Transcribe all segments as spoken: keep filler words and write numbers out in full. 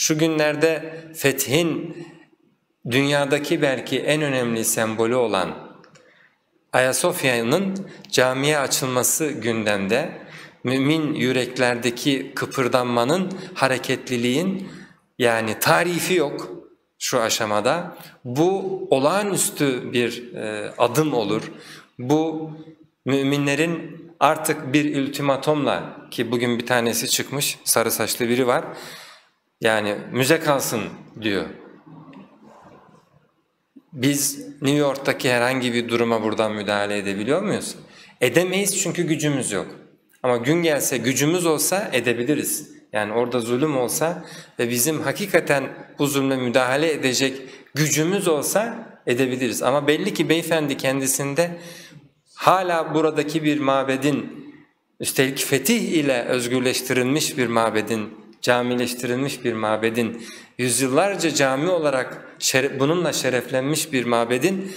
Şu günlerde fethin dünyadaki belki en önemli sembolü olan Ayasofya'nın camiye açılması gündemde, mümin yüreklerdeki kıpırdanmanın, hareketliliğin yani tarifi yok şu aşamada. Bu olağanüstü bir e, adım olur. Bu müminlerin artık bir ultimatomla, ki bugün bir tanesi çıkmış, sarı saçlı biri var, yani müze kalsın diyor. Biz New York'taki herhangi bir duruma buradan müdahale edebiliyor muyuz? Edemeyiz çünkü gücümüz yok. Ama gün gelse gücümüz olsa edebiliriz. Yani orada zulüm olsa ve bizim hakikaten bu zulme müdahale edecek gücümüz olsa edebiliriz. Ama belli ki beyefendi kendisinde hala buradaki bir mabedin, üstelik fetih ile özgürleştirilmiş bir mabedin, camileştirilmiş bir mabedin, yüzyıllarca cami olarak şeref, bununla şereflenmiş bir mabedin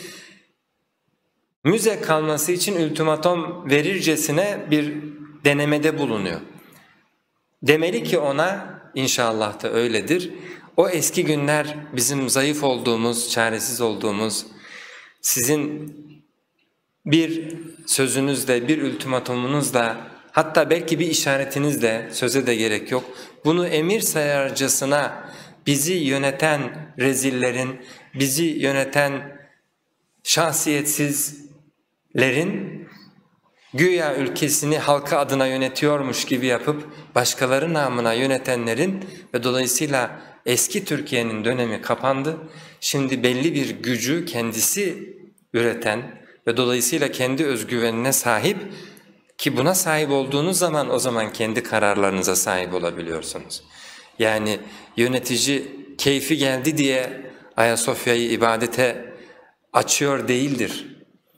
müze kalması için ultimatom verircesine bir denemede bulunuyor. Demeli ki ona, inşallah da öyledir, o eski günler bizim zayıf olduğumuz, çaresiz olduğumuz, sizin bir sözünüzle, bir ultimatomunuzla, hatta belki bir işaretinizle, söze de gerek yok, bunu emir sayarcasına bizi yöneten rezillerin, bizi yöneten şahsiyetsizlerin güya ülkesini halka adına yönetiyormuş gibi yapıp başkaları namına yönetenlerin ve dolayısıyla eski Türkiye'nin dönemi kapandı. Şimdi belli bir gücü kendisi üreten ve dolayısıyla kendi özgüvenine sahip, ki buna sahip olduğunuz zaman o zaman kendi kararlarınıza sahip olabiliyorsunuz. Yani yönetici keyfi geldi diye Ayasofya'yı ibadete açıyor değildir.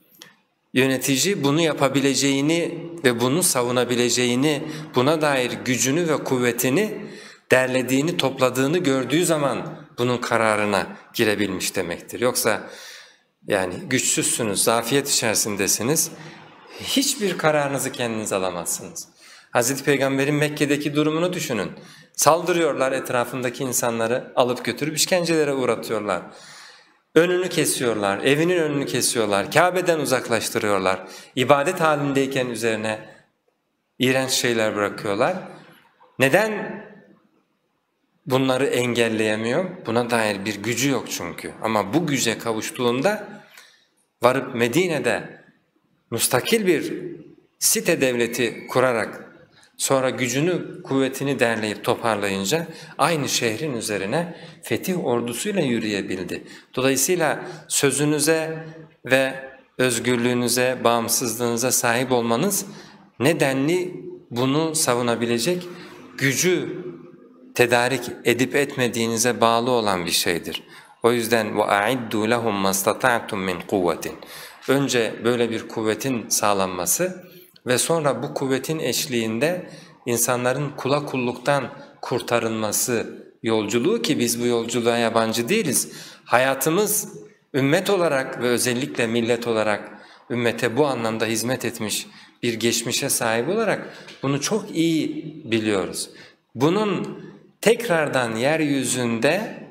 Yönetici bunu yapabileceğini ve bunu savunabileceğini, buna dair gücünü ve kuvvetini derlediğini, topladığını gördüğü zaman bunun kararına girebilmiş demektir. Yoksa yani güçsüzsünüz, zafiyet içerisindesiniz, hiçbir kararınızı kendiniz alamazsınız. Hazreti Peygamber'in Mekke'deki durumunu düşünün. Saldırıyorlar, etrafındaki insanları alıp götürüp işkencelere uğratıyorlar. Önünü kesiyorlar, evinin önünü kesiyorlar, Kabe'den uzaklaştırıyorlar. İbadet halindeyken üzerine iğrenç şeyler bırakıyorlar. Neden bunları engelleyemiyor? Buna dair bir gücü yok çünkü. Ama bu güce kavuştuğunda varıp Medine'de müstakil bir site devleti kurarak sonra gücünü, kuvvetini derleyip toparlayınca aynı şehrin üzerine fetih ordusuyla yürüyebildi. Dolayısıyla sözünüze ve özgürlüğünüze, bağımsızlığınıza sahip olmanız nedenli bunu savunabilecek gücü tedarik edip etmediğinize bağlı olan bir şeydir. O yüzden وَاَعِدُّوا لَهُمْ مَسْتَطَعْتُمْ مِنْ قُوَّةٍ. Önce böyle bir kuvvetin sağlanması ve sonra bu kuvvetin eşliğinde insanların kula kulluktan kurtarılması yolculuğu, ki biz bu yolculuğa yabancı değiliz. Hayatımız ümmet olarak ve özellikle millet olarak ümmete bu anlamda hizmet etmiş bir geçmişe sahip olarak bunu çok iyi biliyoruz. Bunun tekrardan yeryüzünde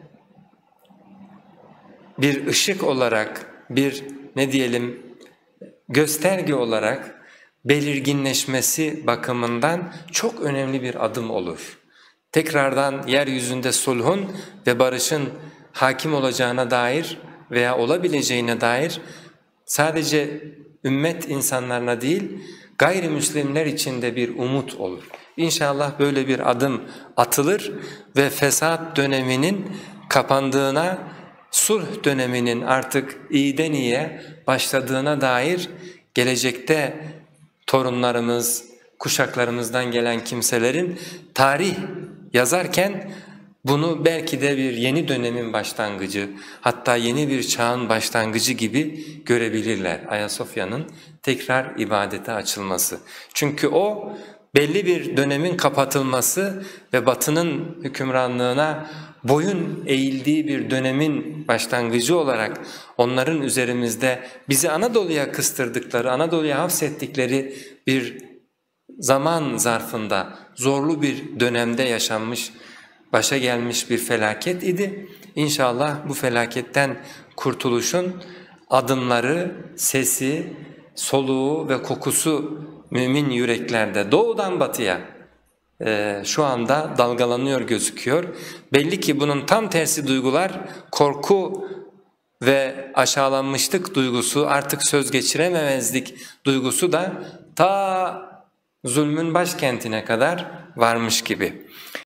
bir ışık olarak, bir ne diyelim gösterge olarak belirginleşmesi bakımından çok önemli bir adım olur. Tekrardan yeryüzünde sulhun ve barışın hakim olacağına dair veya olabileceğine dair sadece ümmet insanlarına değil, gayrimüslimler için de bir umut olur. İnşallah böyle bir adım atılır ve fesat döneminin kapandığına, sulh döneminin artık iyiden iyiye başladığına dair gelecekte torunlarımız, kuşaklarımızdan gelen kimselerin tarih yazarken bunu belki de bir yeni dönemin başlangıcı, hatta yeni bir çağın başlangıcı gibi görebilirler. Ayasofya'nın tekrar ibadete açılması. Çünkü o belli bir dönemin kapatılması ve Batı'nın hükümranlığına boyun eğildiği bir dönemin başlangıcı olarak onların üzerimizde bizi Anadolu'ya kıstırdıkları, Anadolu'ya hapsettikleri bir zaman zarfında zorlu bir dönemde yaşanmış başa gelmiş bir felaket idi. İnşallah bu felaketten kurtuluşun adımları, sesi, soluğu ve kokusu mümin yüreklerde doğudan batıya e, şu anda dalgalanıyor gözüküyor. Belli ki bunun tam tersi duygular, korku ve aşağılanmışlık duygusu, artık söz geçirememezlik duygusu da ta zulmün başkentine kadar varmış gibi.